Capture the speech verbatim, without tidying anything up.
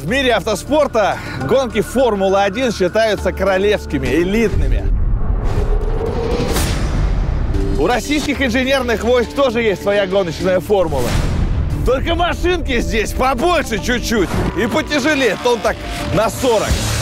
В мире автоспорта гонки Формулы один считаются королевскими, элитными. У российских инженерных войск тоже есть своя гоночная формула. Только машинки здесь побольше чуть-чуть и потяжелее, тон так на сорок.